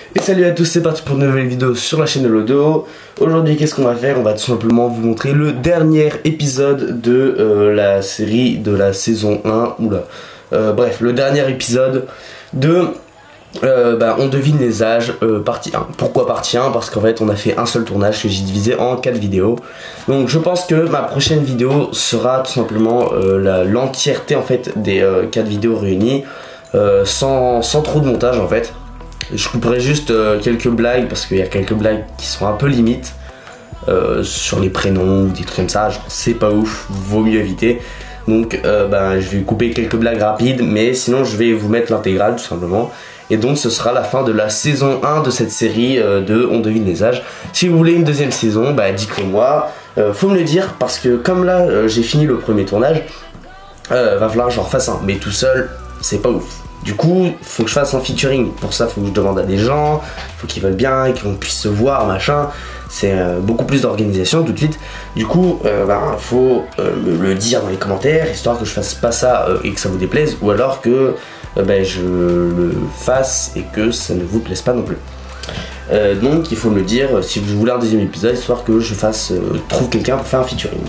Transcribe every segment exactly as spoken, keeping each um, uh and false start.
Et salut à tous, c'est parti pour une nouvelle vidéo sur la chaîne de Lodo. Aujourd'hui, qu'est-ce qu'on va faire? On va tout simplement vous montrer le dernier épisode de euh, la série de la saison un. Oula. Euh, bref, le dernier épisode de euh, bah, On devine les âges, euh, partie un. Pourquoi partie un? Parce qu'en fait, on a fait un seul tournage que j'ai divisé en quatre vidéos. Donc, je pense que ma prochaine vidéo sera tout simplement euh, l'entièreté en fait des euh, quatre vidéos réunies, euh, sans, sans trop de montage en fait. Je couperai juste euh, quelques blagues parce qu'il y a quelques blagues qui sont un peu limites euh, sur les prénoms ou des trucs comme ça. C'est pas ouf, vaut mieux éviter. Donc euh, ben, je vais couper quelques blagues rapides, mais sinon je vais vous mettre l'intégrale tout simplement. Et donc ce sera la fin de la saison un de cette série euh, de On devine les âges. Si vous voulez une deuxième saison, bah, dites-le moi. Euh, faut me le dire parce que comme là euh, j'ai fini le premier tournage, euh, va falloir que j'en refasse un. Mais tout seul, c'est pas ouf. Du coup, faut que je fasse un featuring. Pour ça, faut que je demande à des gens, faut qu'ils veulent bien, et qu'on puisse se voir, machin. C'est euh, beaucoup plus d'organisation tout de suite. Du coup, euh, bah, faut euh, me le dire dans les commentaires, histoire que je fasse pas ça euh, et que ça vous déplaise, ou alors que euh, bah, je le fasse et que ça ne vous plaise pas non plus. Euh, donc, il faut me le dire si vous voulez un deuxième épisode, histoire que je fasse euh, trouve quelqu'un pour faire un featuring.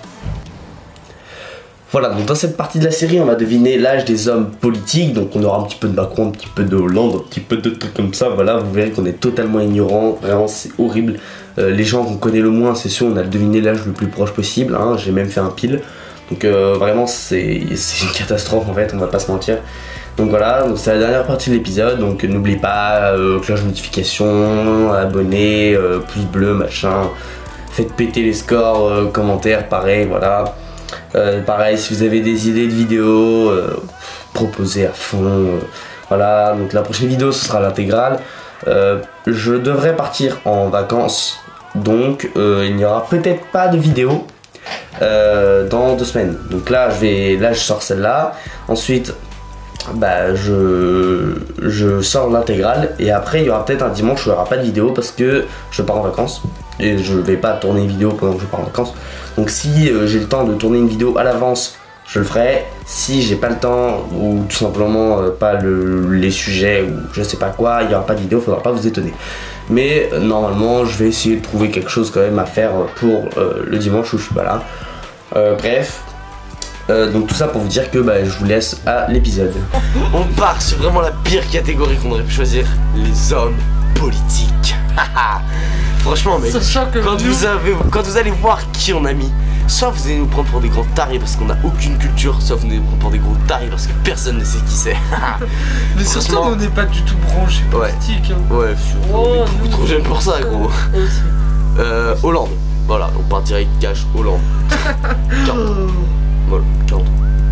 Voilà, donc dans cette partie de la série, on va deviner l'âge des hommes politiques. Donc on aura un petit peu de Macron, un petit peu de Hollande, un petit peu de trucs comme ça. Voilà, vous verrez qu'on est totalement ignorant. Vraiment, c'est horrible. Euh, les gens qu'on connaît le moins, c'est sûr, on a deviné l'âge le plus proche possible. Hein. J'ai même fait un pile. Donc euh, vraiment, c'est une catastrophe en fait, on va pas se mentir. Donc voilà, c'est la dernière partie de l'épisode. Donc n'oubliez pas, euh, cloche de notification, abonnez, euh, pouce bleu, machin. Faites péter les scores, euh, commentaires, pareil, voilà. Euh, pareil, si vous avez des idées de vidéos, euh, proposez à fond. Euh, voilà, donc la prochaine vidéo ce sera l'intégrale. Euh, je devrais partir en vacances, donc euh, il n'y aura peut-être pas de vidéo euh, dans deux semaines. Donc là, je vais, là je sors celle-là. Ensuite, bah je, je sors l'intégrale et après il y aura peut-être un dimanche où il n'y aura pas de vidéo parce que je pars en vacances et je vais pas tourner une vidéo pendant que je pars en vacances. Donc si euh, j'ai le temps de tourner une vidéo à l'avance, je le ferai. Si j'ai pas le temps ou tout simplement euh, pas le, les sujets ou je sais pas quoi, il n'y aura pas de vidéo, faudra pas vous étonner. Mais euh, normalement je vais essayer de trouver quelque chose quand même à faire pour euh, le dimanche où je suis pas là. Euh, bref. Euh, donc tout ça pour vous dire que bah, je vous laisse à l'épisode. On part sur vraiment la pire catégorie qu'on aurait pu choisir, les hommes politiques. Franchement mec, quand vous, avez, quand vous allez voir qui on a mis, soit vous allez nous prendre pour des gros tarés parce qu'on n'a aucune culture, soit vous allez nous prendre pour des gros tarés parce que personne ne sait qui c'est. Mais surtout on n'est pas du tout branché politique. Ouais, hein. Ouais, oh, on est beaucoup trop jeune pour ça gros. euh, Hollande, voilà, on part direct cash, Hollande. quarante. Voilà, quarante.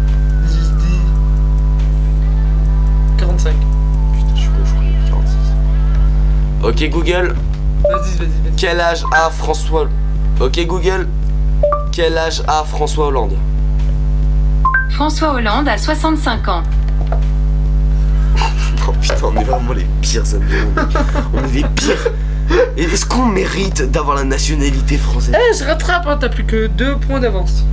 quarante-cinq. Putain, je suis con, je crois quarante-six. Ok Google. Vas-y, vas-y, vas-y. Quel âge a François... Ok Google. Quel âge a François Hollande? François Hollande a soixante-cinq ans. Oh putain, on est vraiment les pires amis du monde. On est les pires. Est-ce qu'on mérite d'avoir la nationalité française? Eh, je rattrape, hein, t'as plus que deux points d'avance.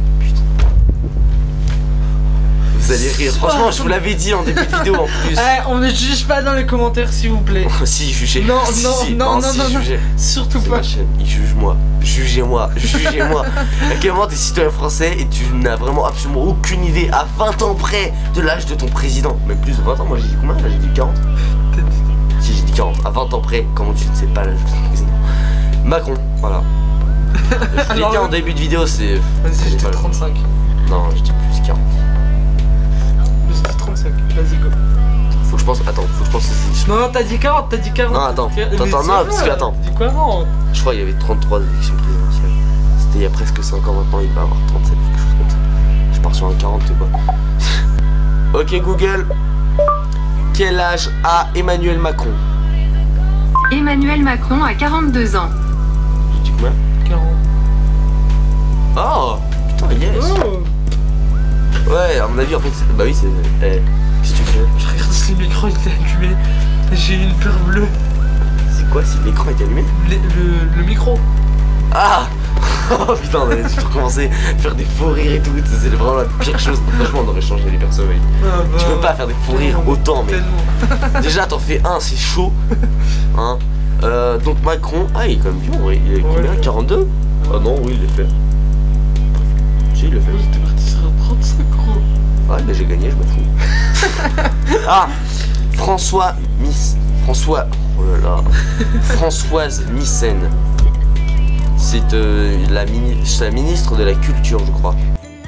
Vous allez rire, franchement je vous l'avais dit en début de vidéo en plus. Eh, on ne juge pas dans les commentaires s'il vous plaît. Si, jugez. Non, si, non, si, non, non, si, non, non, jugez. Surtout pas. Il juge-moi, jugez-moi, jugez-moi. À quel moment t'es citoyen français et tu n'as vraiment absolument aucune idée à vingt ans près de l'âge de ton président? Même plus de vingt ans, moi j'ai dit combien? J'ai dit quarante. Si j'ai dit quarante, à vingt ans près, comment tu ne sais pas l'âge de ton président? Macron, voilà. Je l'ai dit en début de vidéo, c'est... Vas-y, j'étais trente-cinq. Non, je dis plus quarante. trente-cinq, vas-y go. Faut que je pense, attends, faut que je pense aussi. Non, non, t'as dit quarante, t'as dit quarante. Non, attends, attends, attends, non, parce que attends. Dis quoi avant? Je crois qu'il y avait trente-trois élections présidentielles. C'était il y a presque cinq ans maintenant, il va avoir trente-sept, quelque chose comme ça. Je pars sur un quarante, tu vois. Ok Google. Quel âge a Emmanuel Macron? Emmanuel Macron a quarante-deux ans. J'ai dit combien? quarante. Oh putain, yes. Oh. Ouais, à mon avis, en fait, bah oui, c'est... Eh, qu'est-ce que tu fais? Je regarde si l'écran était allumé. J'ai une peur bleue. C'est quoi si l'écran est allumé? Le, le, le micro. Ah. Oh putain, on a recommencé à faire des faux rires et tout, c'est vraiment la pire chose. Franchement, on aurait changé les persos, mec. Ah bah, tu peux pas faire des faux rires autant, mais. Déjà, t'en fais un, c'est chaud. Hein. Euh, donc Macron, ah, il est quand même bien, ouais. Il est combien? quarante-deux? Ah non, oui, il l'a fait. Si, il l'a fait. J'étais parti sur trente-cinq euros. Ouais, mais j'ai gagné, je m'en fous. Ah, François Miss. François. Oh là là. Françoise Nyssen. C'est euh, la, mini... la ministre de la Culture, je crois.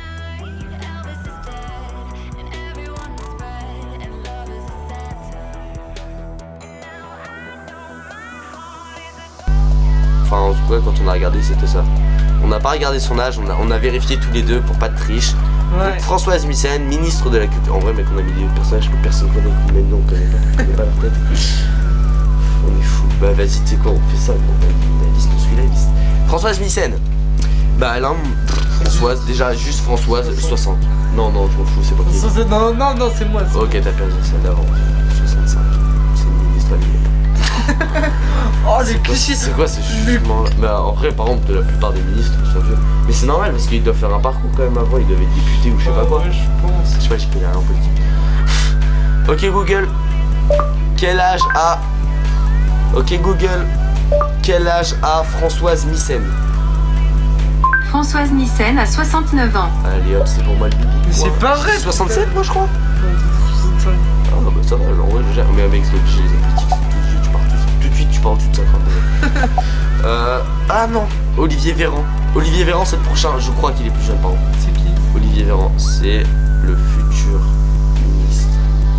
Enfin, en tout cas, quand on a regardé, c'était ça. On n'a pas regardé son âge, on a, on a vérifié tous les deux pour pas de triche. Ouais. Donc, Françoise Nyssen, ministre de la Culture. En vrai, mec, on a mis des personnages que personne connaît. Mais non, on connaît pas, on connaît pas leur tête. On est fou. Bah, vas-y, tu sais quoi, on fait ça. On a la liste, on suit la liste. Françoise Nyssen. Bah, elle a Françoise, déjà, juste Françoise, soixante. Non, non, je m'en fous, c'est pas qui. Non, non, non, c'est moi. Ok, t'as perdu celle d'avant. soixante-cinq. C'est une ministre alliée. Oh, les clichés. C'est quoi ce jugement là? Bah, en vrai, par exemple, la plupart des ministres sont vieux. Mais c'est normal parce qu'ils doivent faire un parcours quand même avant. Ils doivent être députés ou je sais pas quoi. Ouais, je pense. Je sais pas, j'y connais rien en politique. Ok, Google. Quel âge a. Ok, Google. Quel âge a Françoise Nyssen? Françoise Nyssen a soixante-neuf ans. Allez hop, c'est pour moi le bibi. Mais c'est pas vrai. soixante-sept, moi je crois. soixante-cinq. Ah bah ça va, en vrai je gère. Mais mec, c'est obligé, les politiques, c'est tout de suite, tu pars tout, tout de suite, tu pars en dessous de cinquante. euh. Ah non, Olivier Véran. Olivier Véran, c'est le prochain, je crois qu'il est plus jeune, pardon. C'est qui? Olivier Véran, c'est le futur ministre.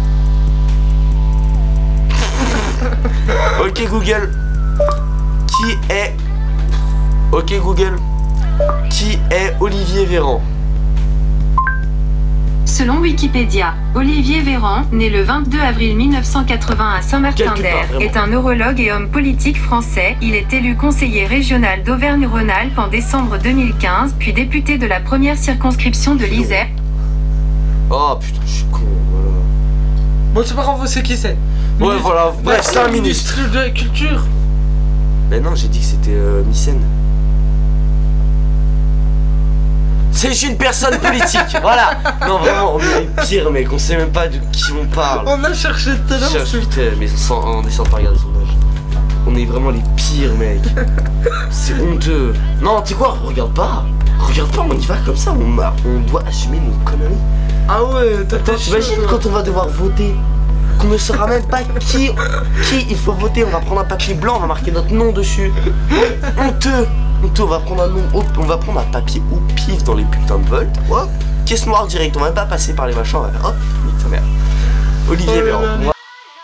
Ok Google. Qui est. Ok Google. Qui est Olivier Véran? Selon Wikipédia, Olivier Véran, né le vingt-deux avril mille neuf cent quatre-vingts à Saint-Martin-d'Air, est un neurologue et homme politique français. Il est élu conseiller régional d'Auvergne-Rhône-Alpes en décembre deux mille quinze, puis député de la première circonscription de l'Isère. Oh putain, je suis con, voilà. Bon, c'est pas grave, c'est qui c'est? Ouais, voilà, bref, c'est un ministre. Ministre de la Culture. Mais non, j'ai dit que c'était euh, Nyssen. C'est une personne politique, voilà. Non, vraiment, on est les pires, mec. On sait même pas de qui on parle. On a cherché tout à l'heure. Cherche, putain, mais sans, en essayant de pas regarder son âge. On est vraiment les pires, mec. C'est honteux. Non, tu sais quoi, regarde pas. Regarde pas, on y va comme ça. On, on doit assumer nos conneries. Ah ouais, t'as Attends, t'imagines quand on va devoir voter, qu'on ne saura même pas qui, qui il faut voter. On va prendre un papier blanc, on va marquer notre nom dessus. Honteux. Honteux, on va prendre un nom, on va prendre un papier au pif dans les putains de votes. Hop, caisse noire direct, on va même pas passer par les machins, on va faire hop, nique ta mère. Olivier Oh Véran. là là. Moi-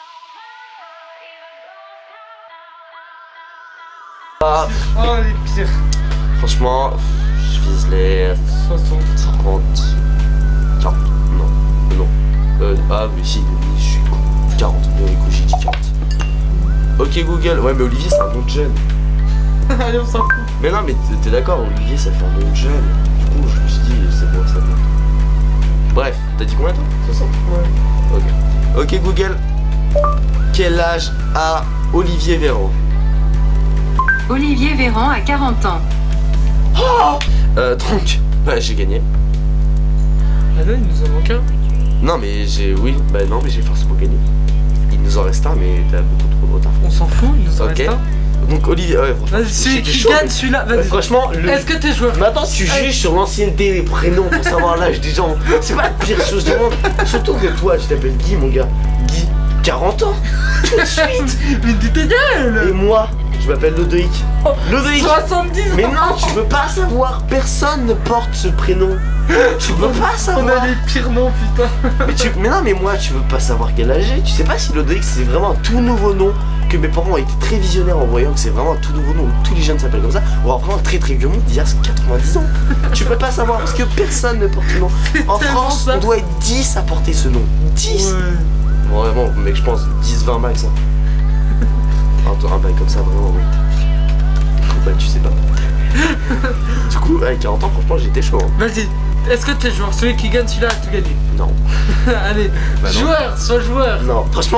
Ah, Oh, les pires. franchement, je vise les soixante. trente, quarante, non, non. Euh, ah, mais si, je suis con. quarante, non, écoute, j'ai dit quarante. Ok, Google, ouais, mais Olivier, c'est un nom de jeune. Allez, on s'en fout. Mais non, mais t'es- t'es d'accord, Olivier, ça fait un nom de jeune. Du coup, je me suis dit, c'est bon, ça va. Bref, t'as dit combien toi? soixante? Ouais. Ok. Ok, Google. Quel âge a Olivier Véran? Olivier Véran a quarante ans. Euh, donc, bah, j'ai gagné. Ah non, il nous en manque un. Non, mais j'ai. Oui, bah non, mais j'ai forcément gagné. Il nous en reste un, mais t'as beaucoup trop de retard. On s'en fout, il nous en Ok. reste un. Donc, Olivier. Ouais, franchement. Vas-y, celui j'étais qui chaud, gagne, mais- celui-là. Euh, Vas-y. franchement, le. Est-ce que t'es joueur? Mais attends, tu Allez. juges sur l'ancienneté des prénoms pour savoir l'âge des gens. C'est pas la pire chose du monde. Surtout que toi, tu t'appelles Guy, mon gars. Guy, quarante ans. Tout de suite. Mais tu t'es Et gueule. moi, je m'appelle Lodoïc. Lodoïc. soixante-dix Mais ans. non, tu peux pas savoir. Personne ne porte ce prénom. Tu peux pas On savoir. a les pires noms, putain. Mais, tu... mais non, mais moi, tu veux pas savoir quel âge j'ai. Tu sais pas si Lodoïc c'est vraiment un tout nouveau nom. Que mes parents ont été très visionnaires en voyant que c'est vraiment un tout nouveau nom où tous les jeunes s'appellent comme ça. Ou alors vraiment un très très vieux monde d'il y a quatre-vingt-dix ans. Tu peux pas savoir parce que personne ne porte ce nom. En tellement France, ça. on doit être dix à porter ce nom. dix. Ouais. Bon, vraiment, mec, je pense dix vingt max. Hein. Un, un bail comme ça, vraiment, oui. Bah, tu sais pas. Du coup, avec quarante ans, franchement, j'étais chaud. Hein. Vas-y. Est-ce que t'es joueur? Celui qui gagne, celui-là a tout gagné. Non. Allez. Bah non. Joueur, sois joueur. Non, franchement,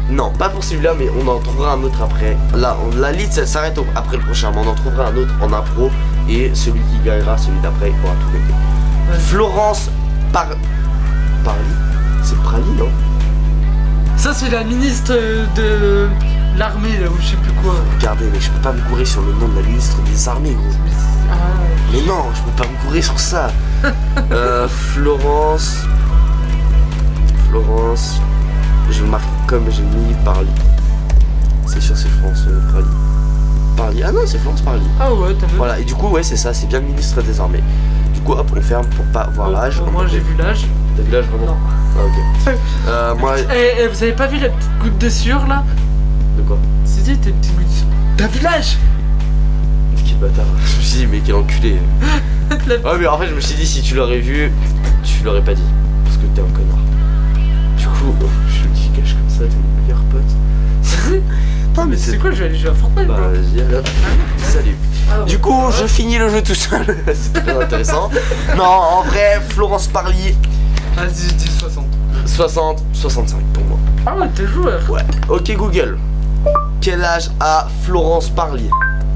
Non, pas pour celui-là, mais on en trouvera un autre après. Là, on, la liste, ça s'arrête après le prochain, mais on en trouvera un autre en impro. Et celui qui gagnera, celui d'après, il pourra tout gagner. Ouais. Florence Par... Parly. C'est Parly, non? Ça, c'est la ministre de l'armée, là, ou je sais plus quoi. Regardez, mais je peux pas me courir sur le nom de la ministre des armées, gros. Ah. Mais non, je peux pas me courir sur ça. euh, Florence... Florence... Je le marque comme j'ai mis Parly. C'est sûr, c'est Florence euh, Parly. Parly. Ah non, c'est Florence Parly. Ah ouais, t'as vu. Voilà, et du coup, ouais, c'est ça, c'est bien le ministre des armées. Du coup, hop, on ferme pour pas voir oh, l'âge. Oh, moi, j'ai vu l'âge. T'as vu l'âge vraiment? Non. Ah, ok. euh, moi. Eh, eh, vous avez pas vu la petite goutte de sueur là? De quoi? Si, si, t'as une petite goutte de sueur. T'as vu l'âge? Quel bâtard. Je me suis dit, mais quel enculé. Ouais, mais en fait, je me suis dit, si tu l'aurais vu, tu l'aurais pas dit. Parce que t'es un connard. Du coup, oh, je le dis cache comme ça, t'es mon meilleur pote. Non, mais c'est quoi? Je vais aller jouer à Fortnite. Bah, vas-y, alors. Salut. Ah, ouais. Du coup, je finis le jeu tout seul. C'est très intéressant. Non, en vrai, Florence Parly. Vas-y, je dis soixante. soixante, soixante-cinq pour moi. Ah ouais, t'es joueur. Ouais. Ok, Google. Quel âge a Florence Parly?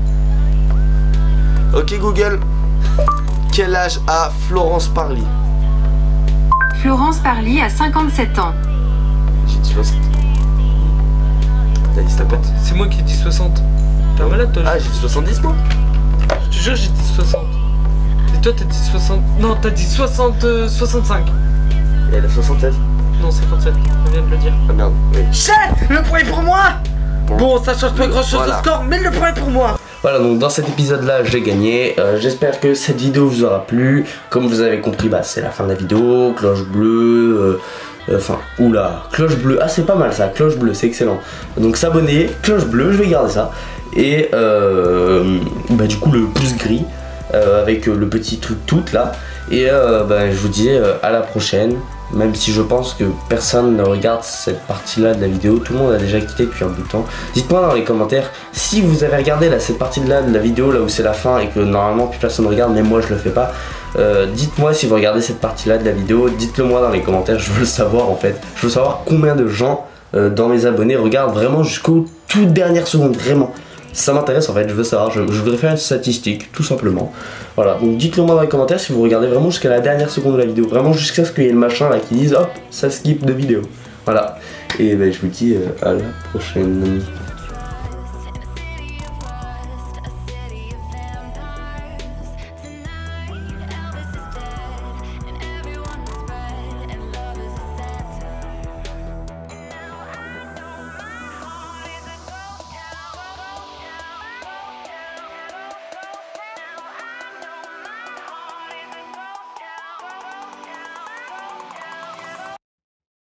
Ok, Google. Quel âge a Florence Parly? Florence Parly a cinquante-sept ans. J'ai dit soixante. T'as dit ta pote? C'est moi qui ai dit soixante. T'es un malade toi? Ah, j'ai dit soixante-dix moi? Je te jure, j'ai dit soixante. Et toi, t'as dit soixante. Non, t'as dit soixante, euh, soixante-cinq. Et elle a soixante-sept? Non, cinquante-sept. On vient de le dire. Ah merde, oui. Chut! Le point est pour moi! Bon, bon ça change pas grand chose voilà. Au score, mais le point est pour moi! Voilà, donc dans cet épisode là j'ai gagné, euh, j'espère que cette vidéo vous aura plu. Comme vous avez compris, bah c'est la fin de la vidéo, cloche bleue, euh, enfin, euh, oula, cloche bleue, ah c'est pas mal ça, cloche bleue, c'est excellent. Donc s'abonner, cloche bleue, je vais garder ça. Et euh, bah du coup le pouce gris, euh, avec euh, le petit truc tout là. Et euh, bah, je vous dis euh, à la prochaine. Même si je pense que personne ne regarde cette partie-là de la vidéo, tout le monde a déjà quitté depuis un bout de temps. Dites-moi dans les commentaires si vous avez regardé là, cette partie-là de la vidéo, là où c'est la fin et que normalement plus personne ne regarde, mais moi je le fais pas. Euh, dites-moi si vous regardez cette partie-là de la vidéo, dites-le moi dans les commentaires, je veux le savoir en fait. Je veux savoir combien de gens euh, dans mes abonnés regardent vraiment jusqu'aux toutes dernières secondes, vraiment. Ça m'intéresse en fait, je veux savoir, je, je voudrais faire une statistique, tout simplement. Voilà, donc dites-le moi dans les commentaires si vous regardez vraiment jusqu'à la dernière seconde de la vidéo, vraiment jusqu'à ce qu'il y ait le machin là qui dise hop, ça skip de vidéo. Voilà, et ben, je vous dis euh, à la prochaine.